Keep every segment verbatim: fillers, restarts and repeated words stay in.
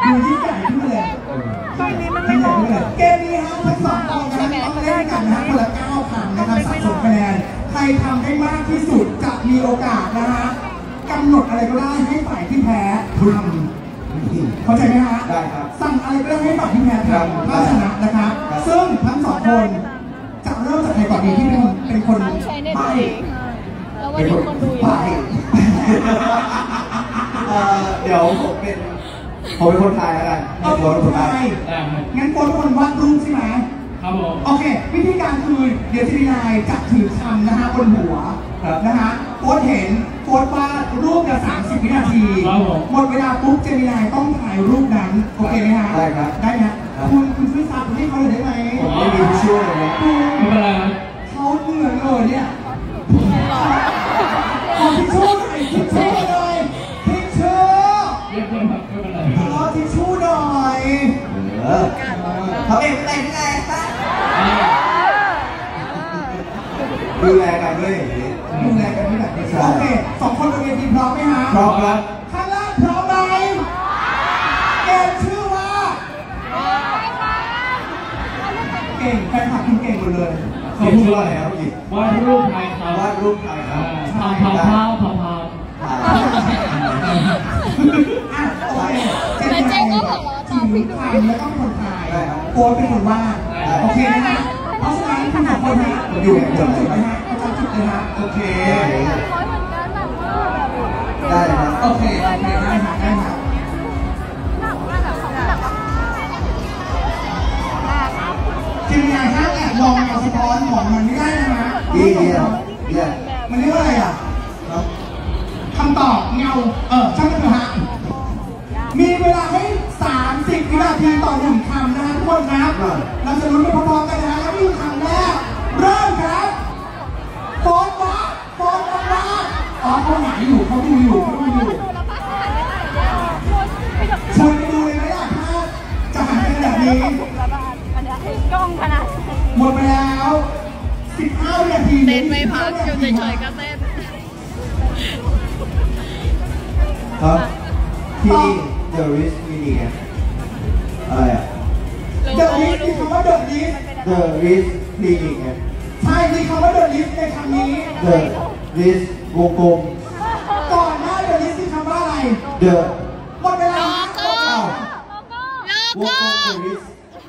ดูยิ่งใหญ่ขึ้นเลยตอนนี้มันไม่มองเกมนี้ฮะทั้งสองคนนะต้องเล่นกันนะคนละเก้าครั้งนะครับสะสมคะแนนใครทำได้มากที่สุดจะมีโอกาสนะฮะกำหนดอะไรก็ได้ให้ฝ่ายที่แพ้ทำเข้าใจไหมฮะได้ครับสั่งอะไรก็ได้ให้ฝ่ายที่แพ้ทำถ้าชนะนะครับซึ่งทั้งสองคนจะเริ่มจากใครก่อนดีที่เป็นเป็นคนใบ้แล้ววันนี้คนดูอยู่เดี๋ยวผมเป็นผมเป็นคนไทยแล้วกันเอาเป็นคนไทยงั้นโค้ชเป็นคนวาดรูปใช่ไหมครับผมโอเควิธีการคือเดี๋ยวเจมินายจะถือคำนะฮะบนหัวนะฮะโค้ชเห็นโค้ชวาดรูปละสามสิบวินาทีหมดเวลาปุ๊บเจมินายต้องถ่ายรูปนั้นโอเคไหมฮะได้ครับได้นะคุณคุณช่วยซับให้เขาเลยได้ไหมผมไม่มีช่วยเลยนะไม่เป็นไรเขาเหนื่อยเลยเนี่ยขอทิชชู่หน่อยทิชชู่เลยทิชชู่เรียกเพื่อนครับไม่เป็นไรขอทิชชู่หน่อยเออเขาเองเป็นไงคะดูแลกันด้วยดูแลกันด้วยแบบนี้โอเคสองคนบนเวทีพร้อมไหมฮะพร้อมครับข้างล่างพร้อมไหมเกมชื่อว่าเก่งแฟนคลับคุณเก่งหมดเลยเขาพูดว่าอะไรครับพี่วาดรูปไทยครับวาดรูปไทยครับทำทำเท้าทำเท้าอ่ะโอเคเจนไทยทีมไทยแล้วก็คนไทยโค้ชเป็นคนวาดโอเคนะฮะเพราะฉะนั้นคุณสองคนนะอยู่จำจุดนะฮะจำจุดเลยฮะโอเคได้ครับโอเคโอเคได้ฮะได้ฮะทีมงานห้ามแอบมองเงาสะท้อนของมันไม่ได้นะฮะดีเดียวเดียวมันเรียกว่าอะไรอ่ะคำตอบเงาเออช่างมันเถอะฮะมีเวลาให้สามสิบวินาทีต่อหนึ่งคำนะทุกคนครับเราจะลุ้นไปพร้อมๆกันนะแล้วนี่คำแรกเริ่มครับโฟนวะโฟนวะอ๋อเขาหมายอยู่เขาดูอยู่เขาดูอยู่ชวนไปดูเลยไหมล่ะถ้าจะหันไปแบบนี้กล้องขนาดหมดไปแล้วสิบห้าวินาทีเต้นไม่พักอยู่เฉยๆก็เต้นครับที่ The Risk Media อะไรอ่ะ The Risk มีคำว่า The Risk The Risk Media ใช่มีคำว่า The Risk ในคำนี้ The Risk วงกลมก่อนหน้า The Risk มีคำว่าอะไร The หมดเวลาโลโก้วงกลม The Risk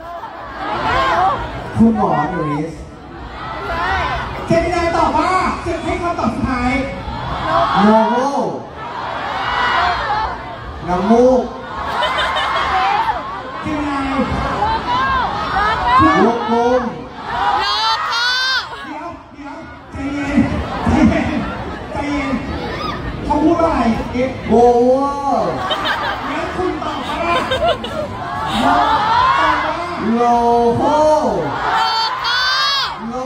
คุณหมอ The Risk เจมินายตอบว่าจะให้คำตอบสุดท้ายโลโก้น้ำมูกเจมินายวงกลมโลโก้เดี๋ยวเดี๋ยวใจเย็นใจเย็นใจเย็นเขาพูดว่าอะไรเอ๊ะโบว์งั้นคุณตอบว่าโลโก้โล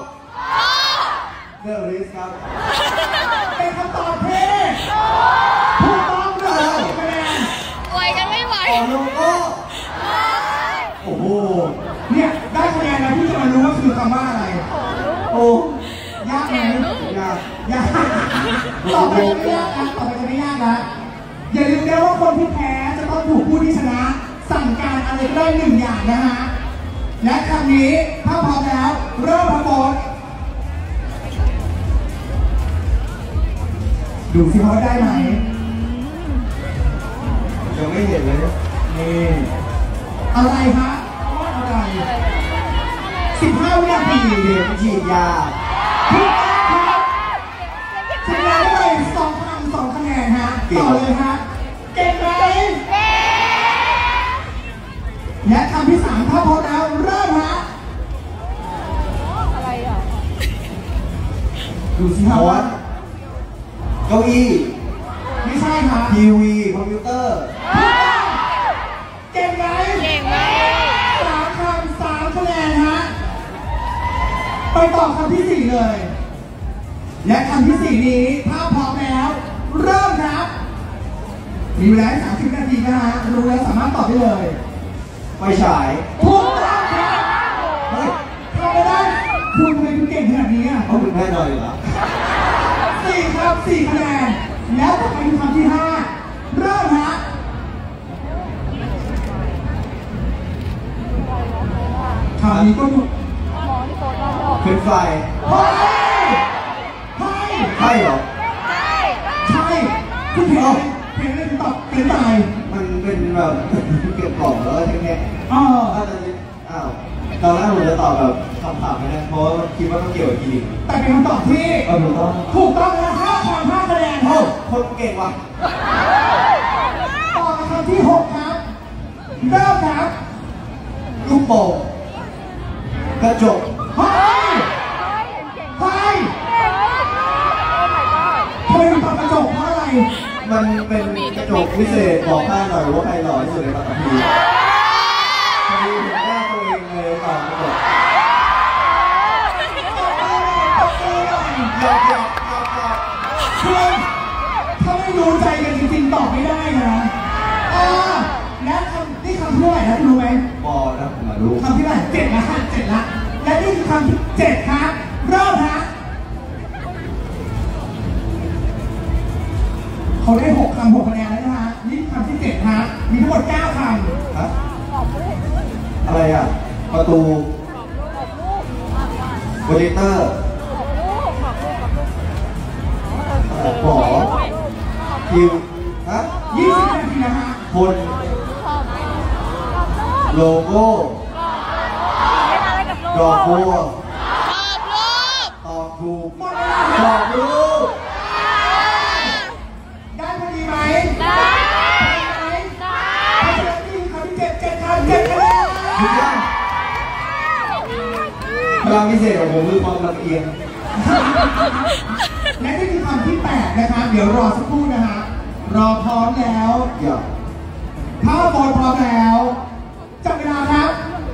เดอริสครับเป็นคำตอบที่ถูกต้องเลยคะแนนไหวกันไม่ไหวโลโก้โอ้โหเนี่ยได้คะแนนแล้วที่จะมารู้ว่าคือคำว่าอะไรโอ้ยากไหมยากยากต่อไปจะไม่ยากนะต่อไปจะไม่ยากนะอย่าลืมนะว่าคนที่แพ้จะต้องถูกผู้ที่ชนะสั่งการอะไรก็ได้หนึ่งอย่างนะฮะและคำนี้ถ้าพร้อมแล้วเริ่มพร้อมดูสิว่าได้ไหมยังไม่เห็นเลยนี่อะไรฮะอะไรสิบห้าวินาทีเดี๋ยวฉีดยาทุกท่านครับชนะเลยสองคำสองคะแนนฮะต่อเลยฮะเก่งไหมและคำที่สามถ้าพร้อมแล้วเริ่มฮะอะไรอ่ะดูสิฮะว่าเก้าอี้ไม่ใช่ครับทีวีคอมพิวเตอร์เก่งไหมเก่งไหมสามคำสามคะแนนฮะไปต่อคำที่สี่เลยและคำที่สี่นี้ถ้าพร้อมแล้วเริ่มครับมีเวลาสามสิบนาทีนะฮะรู้แล้วสามารถตอบได้เลยไฟฉายถูกต้องครับเฮ้ยทำไม่ได้คุณทำไมคุณเก่งขนาดนี้อ่ะเขาเป็นแม่หน่อยเหรอสี่ครับสี่คะแนนแล้วต่อไปคือคำที่ห้าเริ่มฮะคำนี้ก็ดูมองที่โต๊ะได้ไม่ออกเป็นไฟเฮ้ยเฮ้ยใช่เหรอใช่คุณเพลงเพลงอะไรคุณตอบเป็นตายมันเป็นแบบเก็บกล่องแล้วก็แค่เออถ้าจะอ้าวตอนแรกผมจะตอบแบบคำถามไม่ได้เพราะว่าคิดว่าต้องเกี่ยวกับคลินิกแต่เป็นคำตอบที่เออถูกต้องถูกต้องนะห้าคำห้าคะแนนคโอ้รับคนเก่งว่ะต่อมาคำที่หกครับเริ่มครับลูกโป่งกระจกเฮ้ยเฮ้ยทำไมคุณตอบกระจกเพราะอะไรมันเป็นกระจกวิเศษบอกข้าหน่อยว่าใครหล่อที่สุดในปัตตภีพอดีเห็นหน้าตัวเองเลยตอบกระจกหยอกหยอกหยอกหยอกคือถ้าไม่รู้ใจกันจริงๆตอบไม่ได้นะอ่าและคำนี่คำที่เท่าไหร่นะคุณรู้ไหมบอลนะผมมารู้คำที่เท่าไหร่เจ็ดละค่ะเจ็ดละและนี่คือคำที่เจ็ดครับเริ่มฮะเขาได้หกคำหกคะแนนแล้วนะฮะนี่คำที่เจ็ดฮะมีทั้งหมดเก้าคำฮะอะไรอ่ะ ประตูโปรเจคเตอร์หมอคิวฮะยี่สิบนาทีนะฮะคนโลโก้ดอกบัวขอบรูปตอบถูกหมดเวลาตคอรับบ ถูกได้พอดีไหมได้ไหมเพราะฉะนั้นนี่คือคำที่เจ็ดเจ็ดคำเจ็ดคะแนนถูกต้องพลังพิเศษของผมคือความลำเอียงและนี่คือคำที่แปดนะครับ เดี๋ยวรอสักครู่นะฮะ รอพร้อมแล้วอย่าถ้าบอลพร้อมแล้วจับเวลาครับ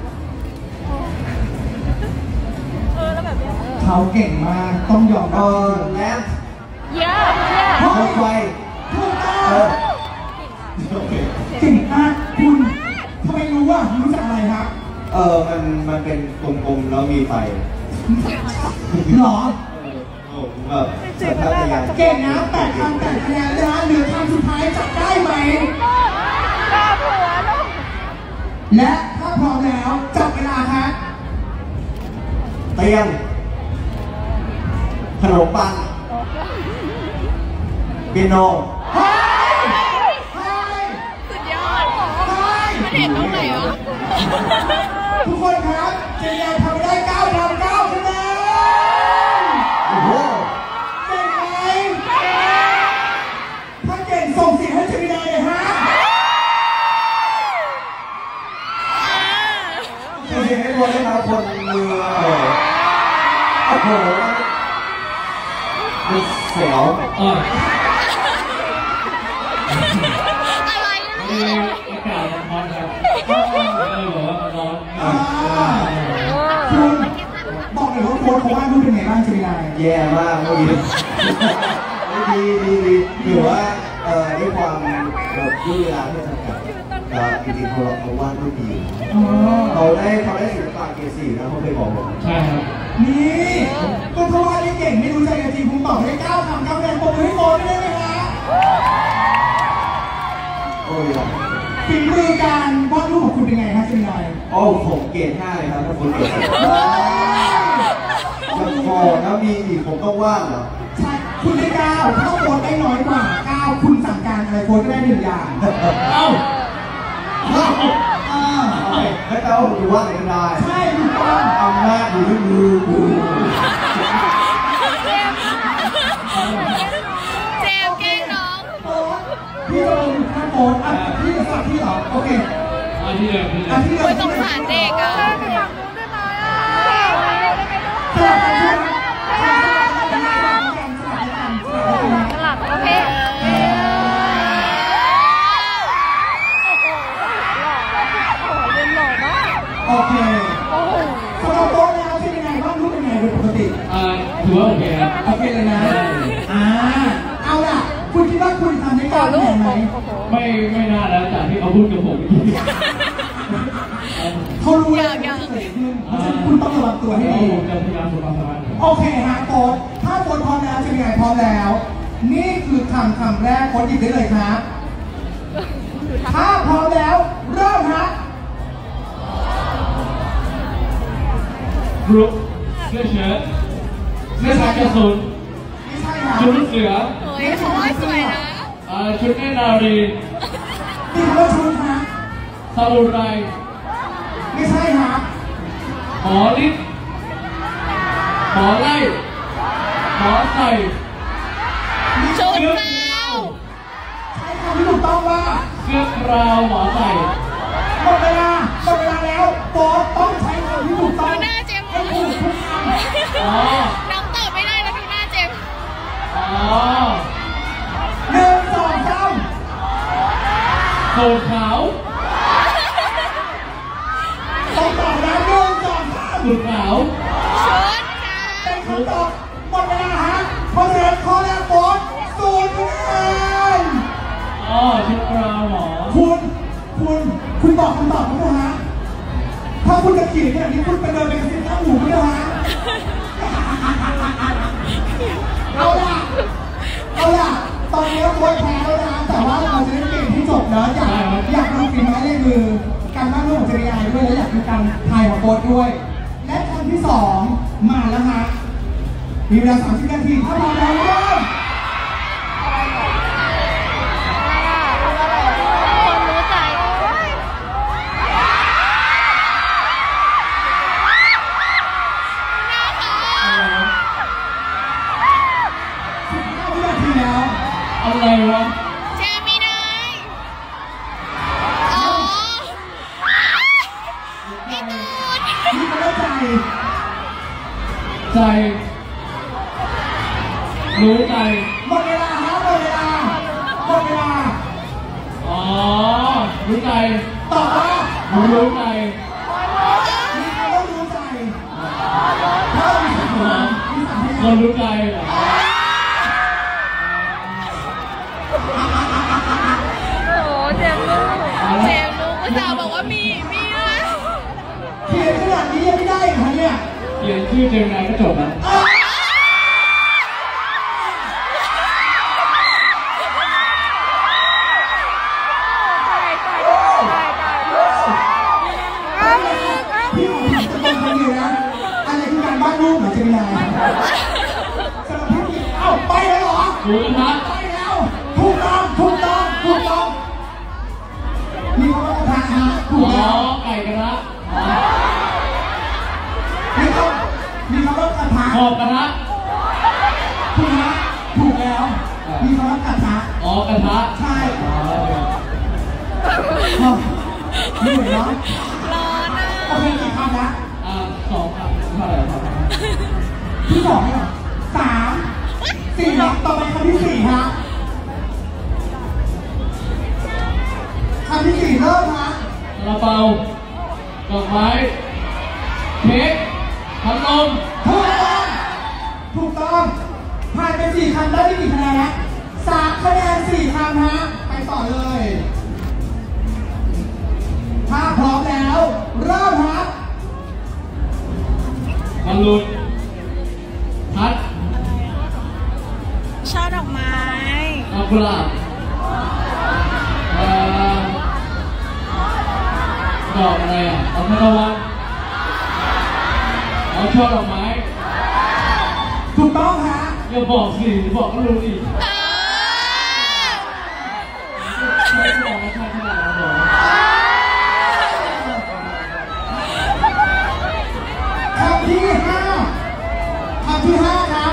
เออแล้วแบบเนี้ยเขาเก่งมาก ต้องยอมเอรับอแลมป์เยอะเยอะเฮ้โคยมไฟถูกต้อเอง อโอเคเก่งมากคุณทำไมรู้อ่ะรู้จักอะไรครับเออมันมันเป็นกลมๆแล้วมีไฟหรอเออผมแบบสัญชาตญาณเก่งนะแปดคำแปดคะแนนเลยนะเหลือคำสุดท้ายจับได้ไหมกล้าผัวลูกและถ้าพร้อมแล้วจับเวลาครับเตียงขนมปังเปียโนเฮ้ยเฮ้ยสุดยอดเฮ้ยมันเห็นตรงไหนวะทุกคนครับเจนยาทำไปได้เก้าคำเก้าคะแนนโอ้โหเก่งไหมถ้าเก่งส่งเสียงให้เจมินายเลยฮะโอเคให้คนได้มาคนมือเออโอ้โหมันเสียวเอออะไรมีเนี่ยอากาศมันร้อนครับเออบอกว่ามันร้อนอ่าคุณบอกหน่อยว่าโค้ชเขาวาดรูปเป็นไงบ้างเจมินายแย่มากเมื่อกี้ดีดีดีถือว่าเอ่อด้วยความแบบยืดเวลาที่จำกัดแต่จริงๆเขาเขาวาดรูปดีอ๋อเขาได้เขาได้ศิลปะเกรดสี่นะเขาเคยบอกผมใช่ครับนี่ก็เพราะว่าได้เก่งไม่รู้ใจกันจริงคุณตอบได้เก้าคำเก้าคะแนนปรบมือให้โค้ชได้ไหมฮะโอ้ยอ่ะฝีมือการวาดรูปของคุณเป็นไงครับเจมินายโอ้ผมเกรดห้าเลยครับถ้าคนเกรดเฮ้ยยังพอแล้วมีอีกผมต้องวาดเหรอใช่คุณได้เก้าถ้าโค้ชได้น้อยกว่าเก้าคุณสั่งการอะไรโค้ชก็ได้หนึ่งอย่างเอ้าอ่าให้เต้าดูวาดอะไรก็ได้ใช่ถูกต้องอำนาจอยู่ที่มือกูเจมส์แกล้งน้องโค้ชพี่จะลงท่าโค้ชอ่ะพี่จะสลับพี่เหรอโอเคเอาที่เดิมที่เดิอ่ะมพี่โอ้ยสงสารเด็กอ่ะสลับกันใช่ไหมสลับกันสลับกันสลับกันสลับกันสลับกันสลับโอเคโอ้โหหล่อโอ้โหเรียนหล่อมากโอเคโอ้โหสำหรับโต๊ะแล้วเป็นยังไงบ้างรูปเป็นยังไงโดยปกติเอ่อถือว่าโอเคครับโอเคเลยนะ อ่า เอาล่ะ คุณคิดว่าคุณทำได้ต่อเก้าคะลูแนกนไหมโอ้โหไม่ไม่น่าแล้วจากที่เขาพูดกับผมเมื่อกี้เขารู้แล้วว่าจะเกิดขึ้นเพราะฉะนั้นคุณต้องระวังตัวให้แล้วดีผมจะพยายามสุขภาพโอเคฮะโค้ดถ้าโค้ดพร้อมแล้วจะมีไงพร้อมแล้ว นี่คือคำคำแรกโค้ดหยิบได้เลยครับ ถ้าพร้อมแล้ว เริ่มฮะกรุ๊ปเสื้อเชิ้ตเสื้อสายกระสุนไม่ใช่ฮะชุดลูกเสือโอ้ยเขาว่าสวยนะอ่าชุดเนตรนารีนี่คำว่าชุดฮะซามูไรไม่ใช่ฮะหมอฤทธิ์หมอไล่หมอใส่ชุดเสื้อเก้าใช้คำที่ถูกต้องว่าเสื้อกราวหมอใส่หมดเวลาหมดเวลาแล้วโป๊ตต้องใช้คำที่ถูกต้องดูหน้าเจมส์ให้ถูกทุกคำอ๋อน้องตอบไม่ได้แล้วดูหน้าเจมส์อ๋อหนึ่งสองสามสูทขาวต้องตอบนะหนึ่งสองสามสูทขาวชุดเก้าเป็นคำตอบหมดเวลาฮะเพราะฉะนั้นข้อแรกโป๊ตศูนย์คะแนนอ๋อชุดกราวหมอคุณคุณคุณบอกคำตอบไหมฮะถ้าคุณจะขีดขนาดนี้คุณไปเดินไปกระซิบข้างหูไหมฮะเอาล่ะเอาล่ะตอนนี้โค้ชแพ้แล้วนะแต่ว่าเราจะเล่นเกมที่จบเนอะอยากอยากดูฝีไม้ลายมือการบ้านรูปของเจมินายด้วยและอยากดูการทายของโค้ชด้วย และคำที่สองมาแล้วฮะมีเวลาสามสิบนาทีถ้าพร้อมแล้วเริ่มคนรู้ใจสิบห้าวินาทีแล้วอะไรวะเจมินายอ๋อพี่ตูนมีคำว่าใจใจ รู้ใจหมดเวลาฮะหมดเวลาหมดเวลาอ๋อ รู้ใจตอบว่ารู้ใจมีใครต้องรู้ใจเพิ่มอีกสามคนมีสามพคยาน งค์รู้ใจเหรอโอ้เจมส์รู้เจมส์รู้ภาษาห์บอกว่ามี มีนะเขียนขนาดนี้ยังไม่ได้เหรอเนี่ยเขียนชื่อเจมนายก็จบแล้วเอ้ยพี่ขอถามตรงๆคนเดียวนะอะไรคือการบ้านรูปเหมือนเจมินายสำหรับพี่กิ๊กเอ้าไปแล้วเหรอหมูกระทะไปแล้วถูกต้องถูกต้องถูกต้องมีคำว่ากระทะฮะถูอ๋กอแล้วไก่กระทะอ๋อมีคำมีคำว่ากระทะขอบกระทะถูกฮะถูกแล้ว มีคำว่ากระทะอ๋อกระทะใช่อ๋ออ๋อนี่เหมือนเนาะร้อนอ่ะโอเคกี่คำนะอ่าสองครับเท่าไหร่ครับที่สองเหรอสามสี่แล้วต่อไปคำที่สี่ฮะคำที่สี่เริ่มฮะกระเป๋าดอกไม้เค้กพัดลมถูกต้องถูกต้องผ่านไปสี่คำได้ที่กี่คะแนนนะสามคะแนนสี่คำฮะไปต่อเลย ถ้าพร้อมแล้วเริ่มฮะบอลลูนพัดช่อดอกไม้ดอกกุหลาบเอ่อดอกอะไรอ่ะดอกทานตะวันเอาช่อดอกไม้ถูกต้องฮะอย่าบอกสิบอกก็รู้ดิเออใช่บอกไม่ใช่ขนาดนั้นหรอคำที่ห้าคำที่ห้าครับ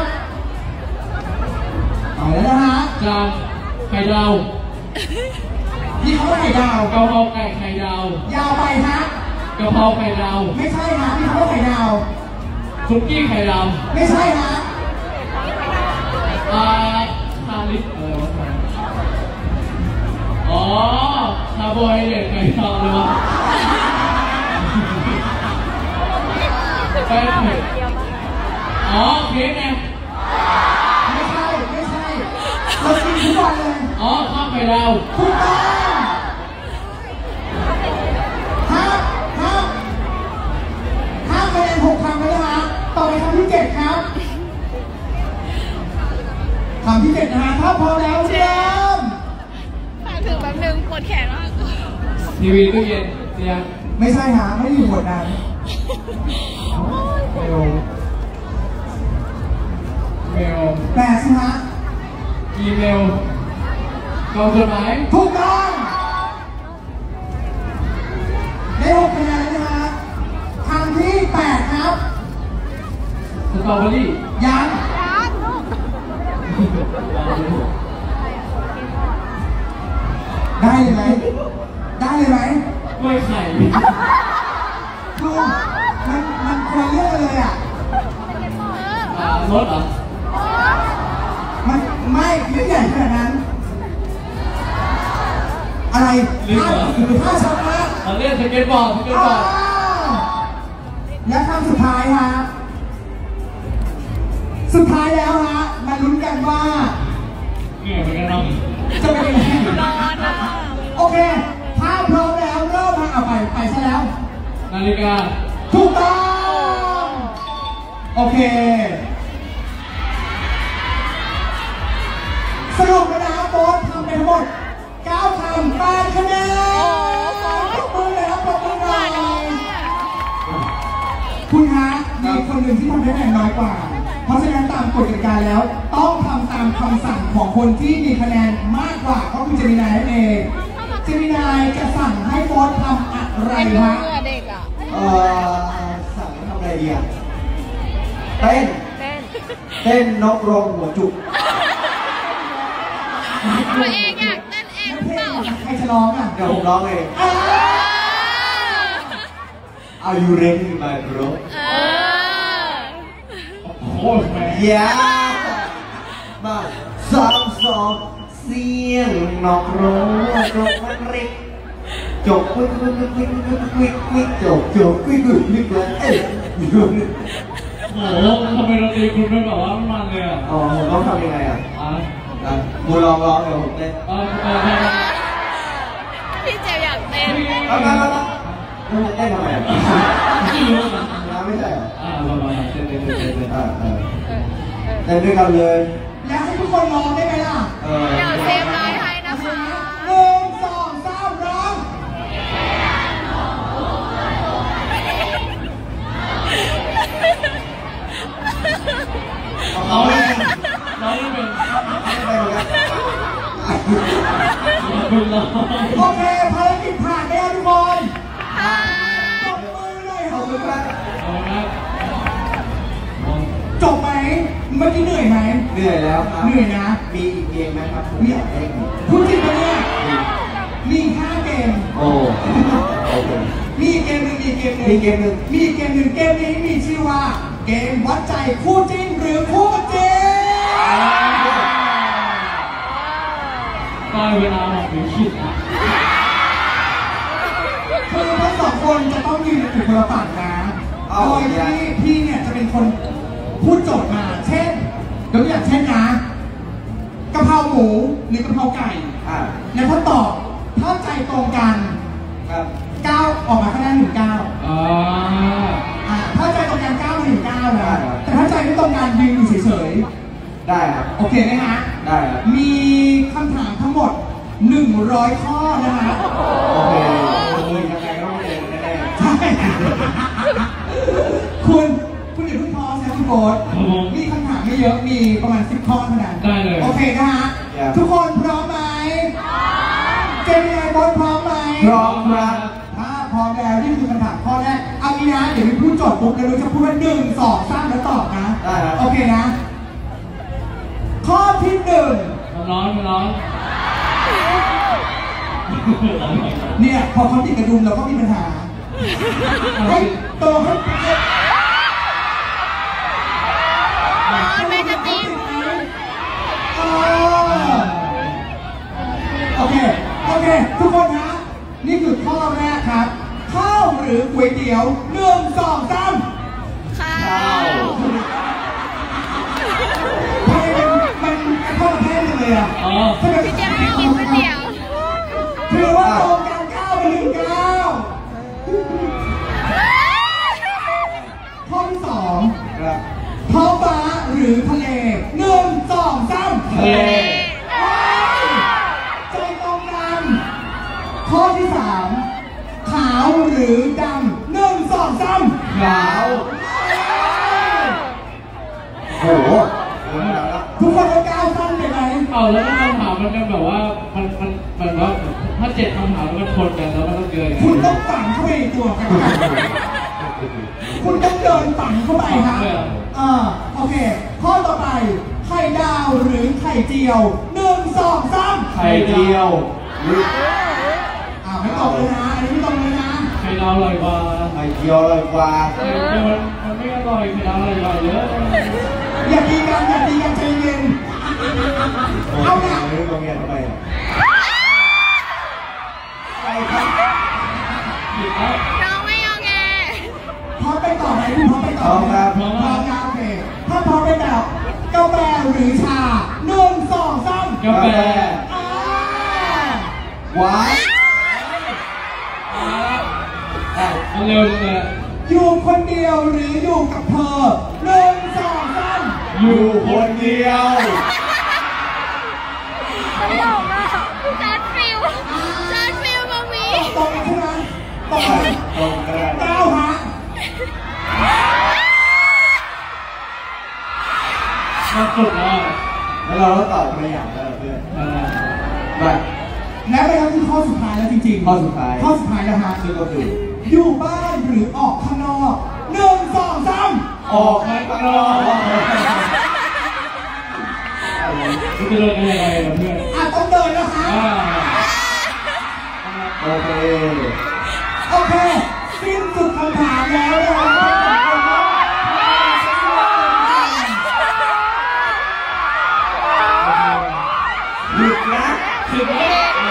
เอาแล้วนะฮะจานไข่ดาวนี่เขาว่าไข่ดาวกะเพราไก่ไข่ดาวยาวไปฮะกะเพราไข่ดาวไม่ใช่ฮะนี่เขาว่าไข่ดาวซุกี้ไข่ดาวไม่ใช่ฮะอ่าคาลิปอะไรวะอ๋อคาร์โบไฮเดรตไข่ดาวเลยวะแป้งเผ็ดอ๋อเค้กไงไม่ใช่ไม่ใช่เรากินทุกวันเลยอ๋อข้าวไข่ดาวถูกต้องห้าห้าห้าคะแนนหกคำแล้วนะฮะต่อไปคำที่เจ็ดครับคำที่เจ็ดนะฮะถ้าพร้อมแล้วเริ่มฝากถึงแป๊บนึงปวดแขนมากทีวีตู้เย็นเตียงไม่ใช่ฮะไม่ได้อยู่บทนั้นปเมลเมลแปลสิฮะอีเมลกล่องจดหมายถูกต้องได้หกคะแนนแล้วนะฮะคำที่แปดครับสตรอเบอรี่ยัง ได้เลยไหมได้เลยไหมกล้วยไข่คือมันมันคนละเรื่องกันเลยอ่ะอ่ารถเหรอมันไม่ไม่ใหญ่ขนาดนั้น อะไรถ้าถ้าชัดมากเราเรียกสเก็ตบอร์ดสเก็ตบอร์ดและคำสุดท้ายฮะ สุดท้ายแล้วฮะ มาลุ้นกันว่าเหนื่อยเหมือนกันเนาะจะเป็นยังไงร้อนอ่ะโอเค ถ้าพร้อมแล้วเริ่มฮะเอาไปไปซะแล้วนาฬิกาถูกต้องโอเค สรุปแล้วนะโบ๊ททำไปทั้งหมดเก้าคำแปดคะแนนปรบมือเลยครับปรบมือหน่อยคุณฮะมีคนหนึ่งที่ทำได้คะแนนน้อยกว่า เพราะฉะนั้นตามกฎกติกาแล้ว ต้องทำตามคำสั่งของคนที่มีคะแนนมากกว่าก็คือเจมินายนั่นเองเจมินายจะสั่งให้โบ๊ททำอะไรเป็นมืฮะอเด็กอ่ะเอ่อสั่งให้ทำอะไรดีอ่ะเต้นเต้นเต้นนกรงหัวจุกตัวเองอยากเต้นเองหรือเปล่าใครจะร้องอ่ะเดี๋ยวผมร้องเองอ่า Are you ready my bro เออโอ้โหแม่ Yeah มาสามสองเสียงนกรงจกมันริกจกกุ๊กกุ๊กกุ๊กกุ๊กกุ๊กกุ๊กกุ๊กจกจกกุ๊กกุ๊กกุ๊กกุ๊กเอ๊ะโอ้โหทำไมดนตรีคุณเป็นแบบว่ามันเลยอ่ะอ๋อผมต้องทำยังไงอ่ะอ่ะอ่ะมูลองร้องเดี๋ยวผมเต้นเออเออเออพี่เจลอยากเต้นเอามามามาแล้วจะเต้นทำไมอ่ะไม่รู้นะน้ำไม่ใช่เหรออ่ามามาเต้นเต้นเต้นเต้นเต้นอ่าเออเออเออเต้นด้วยกันเลยแล้วให้ทุกคนร้องได้ไหมล่ะเออเดี๋ยวเซฟไลน์ให้นะคะหนึ่งสองสามร้องเอาเลยร้องไม่เป็นไปเหมือนกันคุณร้องโอเคภารกิจผ่านแล้วทุกคนจบมือเลยขอบคุณครับเอาละจบไหมเมื่อกี้เหนื่อยไหมเหนื่อยแล้วครับเหนื่อยนะมีอีกเกมไหมครับผมอยากเล่นอีกพูดจริงปะเนี่ยมีห้าเกมโอ้โอเคมีอีกเกมหนึ่งมีอีกเกมหนึ่งมีเกมหนึ่งมีอีกเกมหนึ่งเกมนี้มีชื่อว่า เกมวัดใจคู่จิ้นหรือคู่จริงได้เวลาของหนูคิดนะคือทั้งสองคนจะต้องยืนอยู่คนละฝั่งนะโดยที่พี่เนี่ยจะเป็นคนพูดโจทย์มา เช่นยกตัวอย่างเช่นนะกะเพราหมูหรือกะเพราไก่อ่าแล้วถ้าตอบถ้าใจตรงกันครับเก้าออกมาคะแนนหนึ่งเก้าอ่าอ่าถ้าใจตรงกันเก้าหนึ่งเก้านะแต่ถ้าใจไม่ตรงกันยืนอยู่เฉยได้ครับๆโอเคไหมฮะได้ครับมีคำถามทั้งหมดหนึ่งร้อยข้อนะฮะโอเคโอ้ยยังไงก็ต้องเจอแน่ใช่ คุณ คุณอย่าเพิ่งท้อนะคุณโบ๊ทมีคำถามไม่เยอะ มีประมาณสิบข้อเท่านั้นได้เลยโอเคนะฮะ ทุกคนพร้อมไหมเจมินายโบ๊ทพร้อมไหมๆพร้อมครับถ้าพร้อมแล้วนี่คือคำถามข้อแรก เอางี้นะ เดี๋ยวมีพูดโจทย์ปุ๊บแล้วเราจะพูดว่าหนึ่งสองสามแล้วตอบนะได้ครับโอเคนะ ข้อที่หนึ่งมันร้อนมันร้อนเนี่ยพอเขาติดกระดุมเราก็มีปัญหาเฮ้ยโตให้ไปร้อนไหมจะตีมเออโอเค โอเค ทุกคนนะ นี่คือข้อแรกครับ ข้าวหรือก๋วยเตี๋ยวหนึ่งสองสามข้าข้าววทำไมมันมันข้อละแพ้เลยอ่ะอ๋อทำไมพี่เจลไม่ได้กินก๋วยเตี๋ยวถือว่าตรงกันเก้าไปหนึ่งเก้าข้อที่สองครับท้องฟ้าหรือทะเลหนึ่งสองสามทะเลใจตรงกันข้อที่สามขาวหรือดำหนึ่งสองสามขาวกินคุณต้องฝังเข้าไปในตัวกันคุณต้องเดินฝังเข้าไปครับอ่าโอเคข้อต่อไปไข่ดาวหรือไข่เจียวหนึ่งสองสามไข่เดียวหรืออ่าไม่ตรงเลยนะอันนี้ไม่ตรงเลยนะไข่ดาวอร่อยกว่าไข่เดียวเลยกว่าไข่เจียวมันไม่อร่อยไข่ดาวอร่อยกว่าเยอะอย่าตีกันอย่าตีกันใจเย็นเอาเนี่ยเรื่องโรงเรียนทำไมอ่ะใช่ครับผิดแล้วน้องไม่ยอมไงพร้อมไปต่อไหมคุณพร้อมไปต่อไหมพร้อมครับโอเคถ้าพร้อมไปแบบกาแฟหรือชาหนึ่งสองสามกาแฟอ่าหวานมันเร็วจังเลยอยู่คนเดียวหรืออยู่กับเธอหนึ่งสองสามอยู่คนเดียวตลกอ่ะจัดฟิลจัดฟิลมามีตรงใช่ไหมตรงไหมตรงกันเก้าฮะมันสุดแล้วแล้วเราก็ตอบคนละอย่างแล้วเพื่อนไปและไปครับคือข้อสุดท้ายแล้วจริงๆข้อสุดท้ายข้อสุดท้ายแล้วฮะซึ่งก็คืออยู่บ้านหรือออกข้างนอกหนึ่งสองสามออกข้างนอกจะเดินยังไงล่ะเพื่อนอ่ะต้องเดินนะฮะอ่าโอเคโอเคสิ้นสุดคำถามแล้วนะครับหยุดนะสิบแล้ว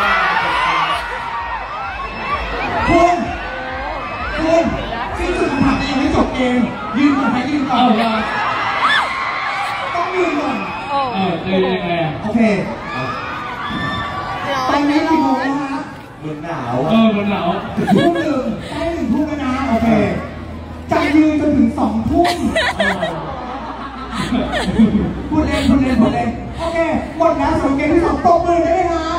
คุณคุณสิ้นสุดคำถามแต่ยังไม่จบเกมยืนก่อนให้ยืนก่อเอานละต้องยืนก่อนเออจะยังไงอ่ะโอเคตอนนี้กี่โมงแล้วฮะเหมือนหนาวเออมันหนาวทุ่มหนึ่งใกล้หนึ่งทุ่มแล้วนะโอเคจะยืนจนถึงสองทุ่มพูดเล่นพูดเล่นพูดเล่นโอเคหมดแล้วสำหรับเกมที่สองตบมือได้ไหมฮะ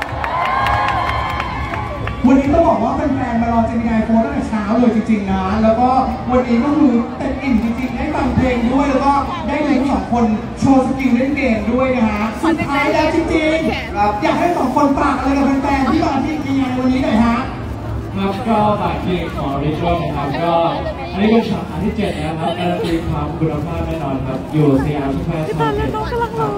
วันนี้ต้องบอกว่าแฟนๆมารอเจมินายโฟนตั้งแต่เช้าเลยจริงๆนะแล้วก็วันนี้ก็คือเต็มอิ่มจริงๆได้ฟังเพลงด้วยแล้วก็ได้ทั้งสองคนโชว์สกิลเล่นเกมด้วยนะฮะสุดท้ายแล้วจริงๆครับอยากให้สองคนฝากอะไรกับแฟนๆที่มาที่งานวันนี้หน่อยฮะครับก็ฝากเพลงของริชวลนะครับก็อันนี้เป็นสาขาที่เจ็ดนะครับการันตีความคุณภาพแน่นอนครับอยู่สยามสุขภาพสองนะครับก็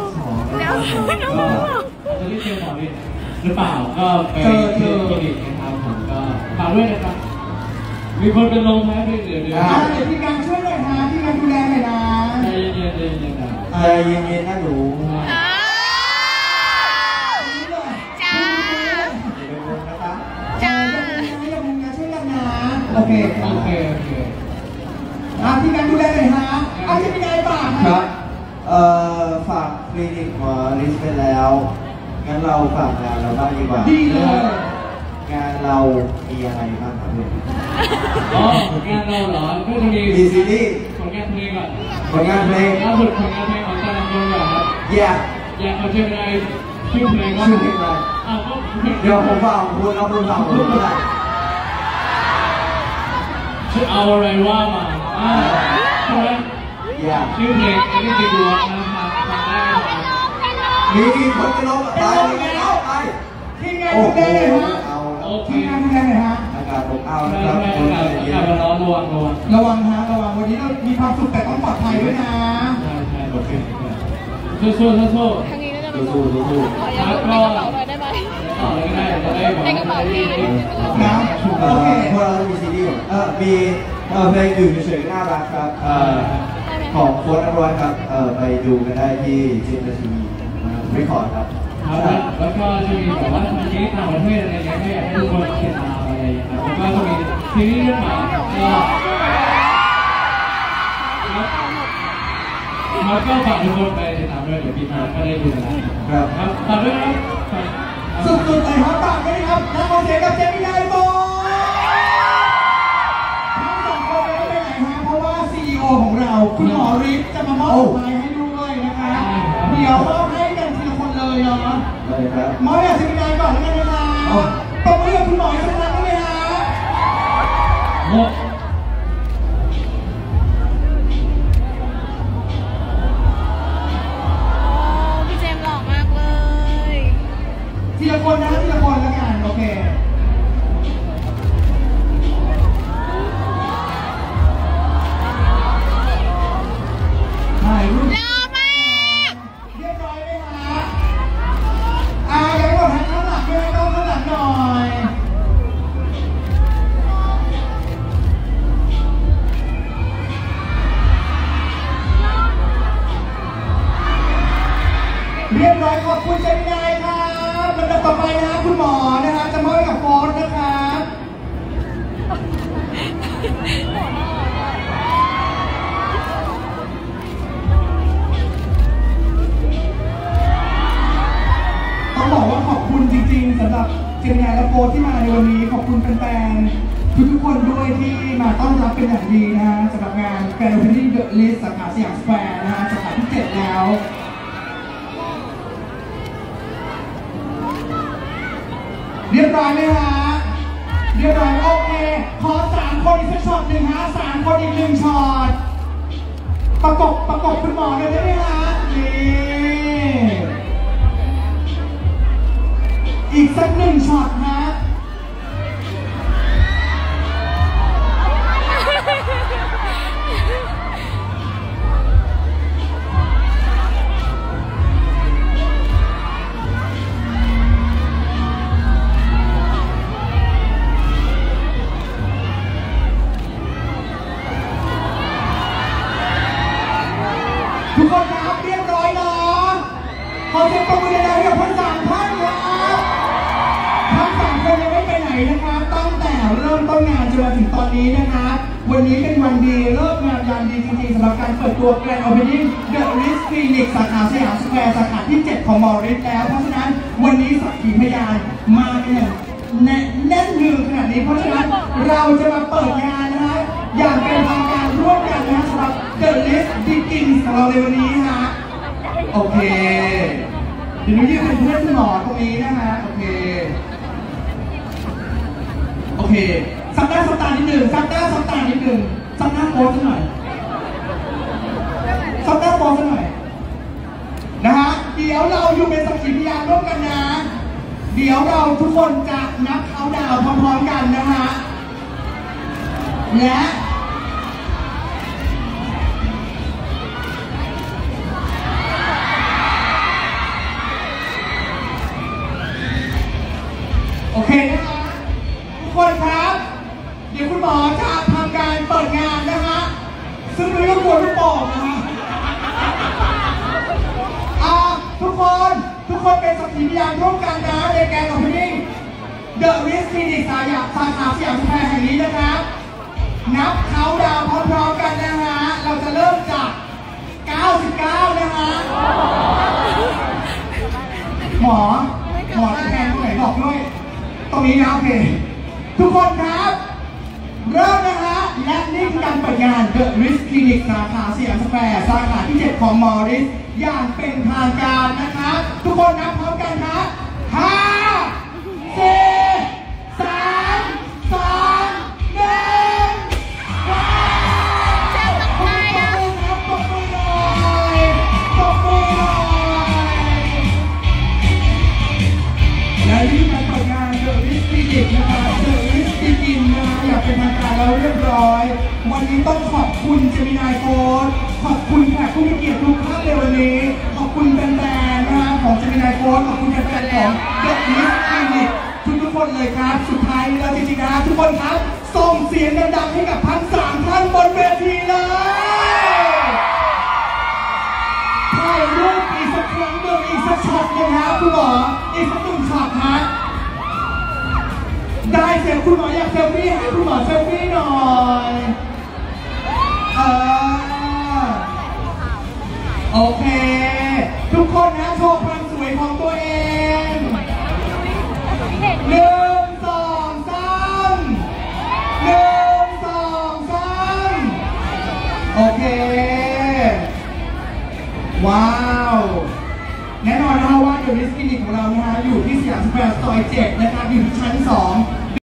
จะได้เจอหมอรินหรือเปล่าก็ไปเจอคลินิกนะครับผมก็ฝากด้วยนะครับมีคนเป็นลมไหมเดี๋ยวเดี๋ยวอ่าเดี๋ยวพี่การช่วยหน่อยฮะพี่การดูแลหน่อยนะใจเย็นๆใจเย็นๆนะใจเย็นๆนะหนูจ้าอย่าเป็นลมนะคะจ้าอย่ามุงนะช่วยกันนะโอเคโอเคโอเคอ่าพี่การดูแลหน่อยฮะเอาที่พี่การฝากคนะรับ เอ่อฝากคลินิกหมอลิสไปแล้ว งั้นเราฝากงานเราบ้างดีกว่าดีเลยงานเรามีอะไรบ้างครับเพื่อนอ๋องานเราเหรอก็จะมีมีซีรีส์ผลงานเพลงก่อนผลงานเพลงล่าสุดผลงานเพลงของแต่ละคนก่อนครับแย่อยากเอาเชื่อไม่ได้ชื่อเพลงว่าชื่อเพลงอะไรอ้าวก็เดี๋ยวผมฟังคุณเอาคุณฟังผมก็ได้ชื่อเอาอะไรว่ามาอ่าใช่ไหมแย่ชื่อเพลงอันนี้ติดดวงนะครับฟังได้นะครับมีคนจะลงไปไปเอาไปทีมงานโอ้ดูโหแลหน่อยฮะเอาโอแล้วเคทีมงานดูแลหน่อยฮะอากาศผมเอาไม่นะครับไม่คนไม่ใจไม่เย็ไม่นไม่ร้อนระวังระวังระวังฮะระวังวันนี้เรามีความสุขแต่ต้องปลอดภัยด้วยนะใช่ใช่โอเคสู้สู้สู้สู้ทางนี้ก็จะเป็นสู้ๆสู้ขออนุญาตในกระเป๋าหน่อยได้ไหมต่อเลยก็ได้จะได้ในกระเป๋าพี่นะๆโอเคพวกเรามีซีรีส์เออมีเออเพลงอยู่เฉยๆน่ารักครับเอ่อของโค้ดอร้อยครับเออไปดูกันได้ที่จิมนาทีรีคอร์ดครับครับแล้วก็จะมีแบบว่าทางนี้ต่างประเทศอะไรเงี้ยก็อยากให้ทุกคนติดตามอะไรอย่างเงี้ยครับแล้วก็จะมีซีรีส์เรื่องใหม่ก็ครับก็ฝากทุกคนไปติดตามด้วยเดี๋ยวปีหน้าก็ได้ดูกันแล้วครับฝากด้วยนะครับสุดๆเลยครับฝากด้วยนะครับนักขอเสียงกับเจมินายโฟทั้งสองคนไม่ได้ไปไหนฮะเพราะว่าซีอีโอของเราคุณหมอฤทธิ์จะมามอบดอกไม้ให้ด้วยนะคะเดี๋ยวมอบให้กันทีละคนเลยเนาะเลยครับมอบให้เจมินายก่อนแล้วกันนะคะตบมือกับคุณหมอให้สักครั้งได้ไหมฮะหมดพี่เจมส์หล่อมากเลยทีละคนนะทีละคนแล้วกันโอเคโค้ชที่มาในวันนี้ขอบคุณแฟนๆทุกๆคนด้วยที่มาต้อนรับเป็นอย่างดีนะฮะสำหรับงาน Grand Opening The List สาขาสยามสแควร์นะฮะสาขาที่เจ็ดแล้วเรียบร้อยไหมฮะเรียบร้อยโอเคขอสามคนอีกสักช็อตหนึ่งฮะสามคนอีกหนึ่งช็อตประกบประกบคุณหมอเลยได้ไหมฮะนี่อีกสักหนึ่งช็อตฮะทุกคนครับเรียบร้อยเนาะขอเสียงปรบมือดังๆให้กับทั้งสามท่านครับทั้งสามคนยังไม่ไปไหนนะครับตั้งแต่เริ่มต้นงานจนมาถึงตอนนี้นะครับวันนี้เป็นวันดีเลิกงานยามดีจริงๆสำหรับการเปิดตัว Grand Opening The Ritz Clinic สาขาสยามสแควร์สาขาที่เจ็ดของมอริสแล้วเพราะฉะนั้นวันนี้สักขีพยานมากันอย่างแน่นแน่นหนึ่งขนาดนี้เพราะฉะนั้นเราจะมาเปิดงานนะฮะอย่างเป็นทางการร่วมกันนะสำหรับ The List Begins ของเราในวันนี้ฮะโอเคเดี๋ยวหนูยืนเป็นเพื่อนคุณหมอตรงนี้นะฮะโอเคโอเคสัปดาห์สัปดาห์นิดหนึ่งสัปดาห์สัปดาห์นิดหนึ่งสัปดาห์โพสต์หน่อยสัปดาห์โพสต์หน่อยนะฮะเดี๋ยวเราอยู่เป็นสักขีพยานร่วมกันนะเดี๋ยวเราทุกคนจะนับเขาดาวพร้อมๆกันนะฮะและโอเคนะคะทุกคนครับเดี๋ยวคุณหมอจะทำการเปิดงานนะฮะซึ่งไม่ต้องกลัวลูกโป่งนะฮะอ่าทุกคนทุกคนเป็นสักขีพยานร่วมกันนะในแกน Opening The Ritz Clinic สาขาสาขาสยามสแควร์แห่งนี้นะครับนับเขาดาวพร้อมๆกันนะฮะเราจะเริ่มจากเก้าสิบเก้านะฮะหมอหมอจะแทนตรงไหนบอกด้วยตรงนี้นะโอเคทุกคนครับเริ่มนะฮะและนี่คือการเปิดงาน The Ritz Clinic สาขาสยามสแควร์สาขาที่เจ็ดของมอริสอย่างเป็นทางการนะครับทุกคนนับพร้อมกันครับห้าสี่สามสองหนึ่งจะตกใจอ่ะปรบมือหน่อยปรบมือหน่อยและนี่คือการเปิดงาน The Ritz Clinic นะครับ The Ritz Begin นะอย่างเป็นทางการแล้วเรียบร้อยวันนี้ต้องขอบคุณเจมินายโค้ชขอบคุณแขกผู้มีเกียรติทุกท่านในวันนี้ขอบคุณแฟนๆนะฮะของเจมินายโค้ชขอบคุณแฟนๆของ The Ritz Clinic ทุกๆคนเลยครับสุดท้ายแล้วจริงๆนะทุกคนครับส่งเสียงดังๆให้กับทั้งสามท่านบนเวทีเลยถ่ายรูปอีกสักครั้งหนึ่งอีกสักช็อตหนึ่งครับคุณหมออีกสักหนึ่งช็อตฮะได้เสียงคุณหมออยากเซลฟี่ให้คุณหมอเซลฟี่หน่อยเออโอเคทุกคนนะโชว์ความสวยของตัวเองหนึ่ง